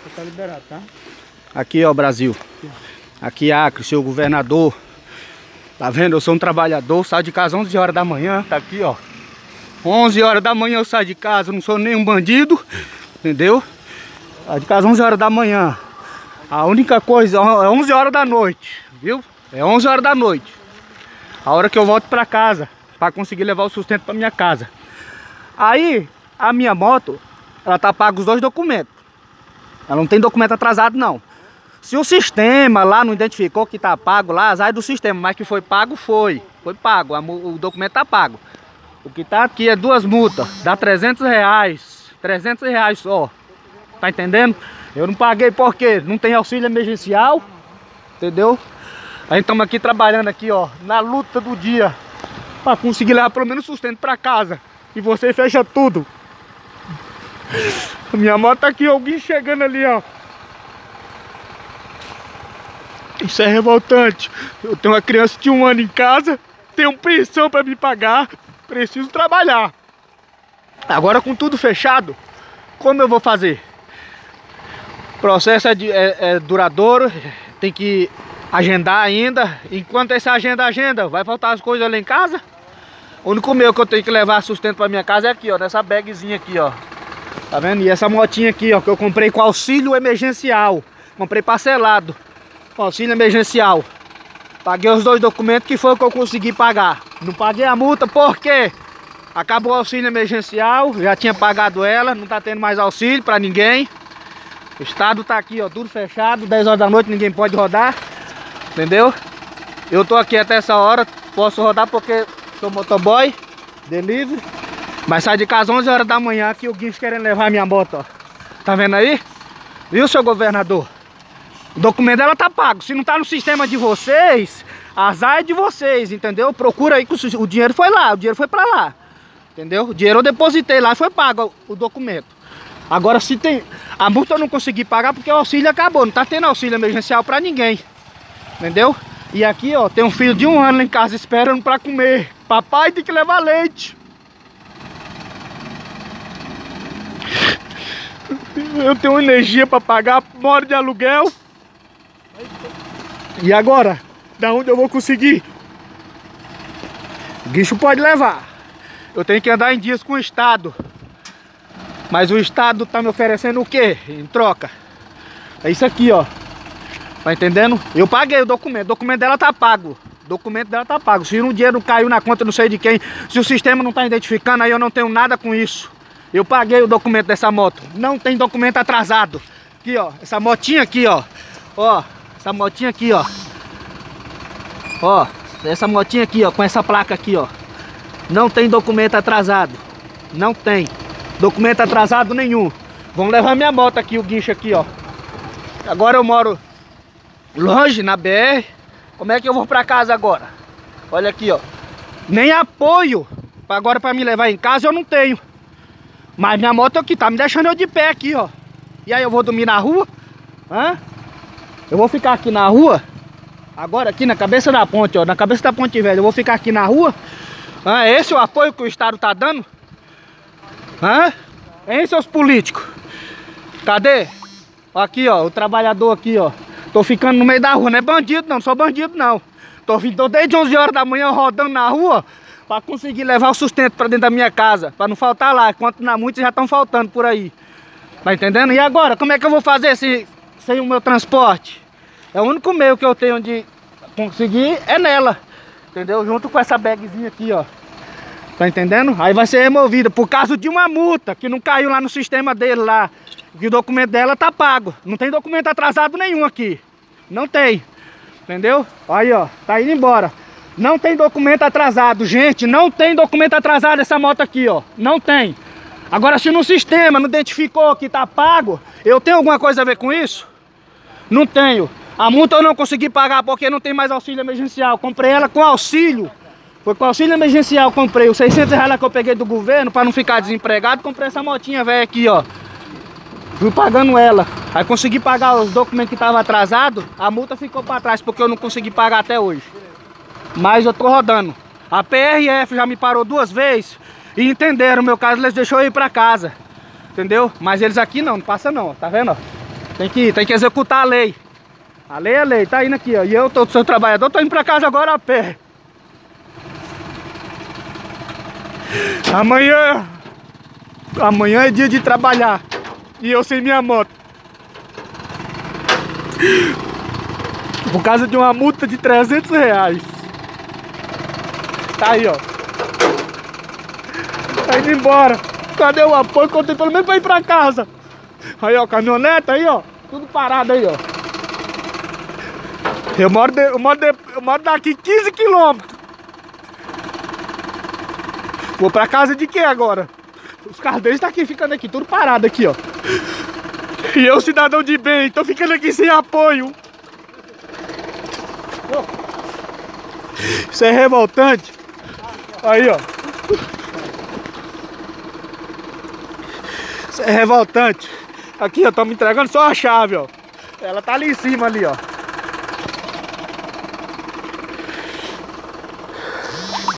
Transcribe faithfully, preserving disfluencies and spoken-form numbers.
Tá liberado, tá? Aqui, ó, Brasil. Aqui, Acre, seu governador. Tá vendo? Eu sou um trabalhador, saio de casa onze horas da manhã. Tá aqui, ó. onze horas da manhã eu saio de casa, não sou nenhum bandido. Entendeu? Saio de casa onze horas da manhã. A única coisa, é onze horas da noite, viu? É onze horas da noite. A hora que eu volto pra casa, pra conseguir levar o sustento pra minha casa. Aí, a minha moto, ela tá paga os dois documentos. Ela não tem documento atrasado, não. Se o sistema lá não identificou que tá pago lá, azar do sistema, mas que foi pago, foi. Foi pago, o documento tá pago. O que tá aqui é duas multas, dá trezentos reais. trezentos reais só. Tá entendendo? Eu não paguei porque não tem auxílio emergencial. Entendeu? A gente estamos aqui trabalhando aqui, ó, na luta do dia, pra conseguir levar pelo menos sustento pra casa. E você fecha tudo. Minha moto tá aqui, alguém chegando ali, ó. Isso é revoltante. Eu tenho uma criança de um ano em casa, tenho pensão pra me pagar, preciso trabalhar. Agora com tudo fechado, como eu vou fazer? O processo é, de, é, é duradouro, tem que agendar ainda. Enquanto essa agenda, agenda, vai faltar as coisas lá em casa. O único meu que eu tenho que levar sustento pra minha casa é aqui, ó, nessa bagzinha aqui, ó. Tá vendo? E essa motinha aqui, ó, que eu comprei com auxílio emergencial. Comprei parcelado. Com auxílio emergencial. Paguei os dois documentos que foi o que eu consegui pagar. Não paguei a multa porque acabou o auxílio emergencial. Já tinha pagado ela, não tá tendo mais auxílio pra ninguém. O estado tá aqui, ó, tudo fechado. dez horas da noite ninguém pode rodar. Entendeu? Eu tô aqui até essa hora. Posso rodar porque sou motoboy, delivery. Mas sai de casa onze horas da manhã aqui o guincho querendo levar minha moto, ó. Tá vendo aí? Viu, seu governador? O documento dela tá pago. Se não tá no sistema de vocês, azar é de vocês, entendeu? Procura aí que o dinheiro foi lá, o dinheiro foi pra lá. Entendeu? O dinheiro eu depositei lá e foi pago o documento. Agora se tem... A multa eu não consegui pagar porque o auxílio acabou. Não tá tendo auxílio emergencial pra ninguém. Entendeu? E aqui, ó, tem um filho de um ano lá em casa esperando pra comer. Papai tem que levar leite. Eu tenho energia pra pagar, moro de aluguel. E agora? Da onde eu vou conseguir? O guincho pode levar. Eu tenho que andar em dias com o Estado. Mas o Estado tá me oferecendo o quê? Em troca. É isso aqui, ó. Tá entendendo? Eu paguei o documento. O documento dela tá pago. O documento dela tá pago. Se o dinheiro não caiu na conta, não sei de quem. Se o sistema não tá identificando, aí eu não tenho nada com isso. Eu paguei o documento dessa moto. Não tem documento atrasado. Aqui, ó. Essa motinha aqui, ó. Ó. Essa motinha aqui, ó. Ó. Essa motinha aqui, ó. Com essa placa aqui, ó. Não tem documento atrasado. Não tem. Documento atrasado nenhum. Vamos levar minha moto aqui, o guincho aqui, ó. Agora eu moro longe, na B R. Como é que eu vou pra casa agora? Olha aqui, ó. Nem apoio agora pra me levar em casa eu não tenho. Mas minha moto aqui tá me deixando eu de pé aqui, ó. E aí eu vou dormir na rua? Hã? Eu vou ficar aqui na rua? Agora aqui na cabeça da ponte, ó. Na cabeça da ponte velha. Eu vou ficar aqui na rua? Hã? É esse o apoio que o Estado tá dando? Hã? Hein, seus políticos? Cadê? Aqui, ó. O trabalhador aqui, ó. Tô ficando no meio da rua. Não é bandido, não. Não sou bandido, não. Tô, tô desde onze horas da manhã rodando na rua pra conseguir levar o sustento pra dentro da minha casa. Pra não faltar lá. Enquanto na muitos já estão faltando por aí. Tá entendendo? E agora? Como é que eu vou fazer se, sem o meu transporte? É o único meio que eu tenho de conseguir é nela. Entendeu? Junto com essa bagzinha aqui, ó. Tá entendendo? Aí vai ser removida por causa de uma multa que não caiu lá no sistema dele lá. Que o documento dela tá pago. Não tem documento atrasado nenhum aqui. Não tem. Entendeu? Aí, ó. Tá indo embora. Não tem documento atrasado, gente. Não tem documento atrasado essa moto aqui, ó. Não tem. Agora, se no sistema não identificou que tá pago, eu tenho alguma coisa a ver com isso? Não tenho. A multa eu não consegui pagar porque não tem mais auxílio emergencial. Comprei ela com auxílio. Foi com auxílio emergencial, comprei os seiscentos reais que eu peguei do governo para não ficar desempregado. Comprei essa motinha velha aqui, ó. Fui pagando ela. Aí consegui pagar os documentos que estavam atrasados. A multa ficou para trás porque eu não consegui pagar até hoje. Mas eu tô rodando. A P R F já me parou duas vezes e entenderam o meu caso, eles deixaram eu ir para casa. Entendeu? Mas eles aqui não, não passa não, tá vendo? Ó? Tem que, tem que executar a lei. A lei é a lei, tá indo aqui, ó. E eu, tô, seu trabalhador, tô indo pra casa agora a pé. Amanhã... Amanhã é dia de trabalhar. E eu sem minha moto. Por causa de uma multa de trezentos reais. Tá aí, ó. Tá indo embora. Cadê o apoio que eu tenho pelo menos pra ir pra casa? Aí, ó, caminhonete aí, ó. Tudo parado aí, ó. Eu moro, de, eu moro, de, eu moro daqui quinze quilômetros. Vou pra casa de quem agora? Os carros deles tá aqui, ficando aqui, tudo parado aqui, ó. E eu, cidadão de bem, tô ficando aqui sem apoio. Isso é revoltante. Aí, ó. Isso é revoltante. Aqui, ó, tô me entregando só a chave, ó. Ela tá ali em cima, ali, ó.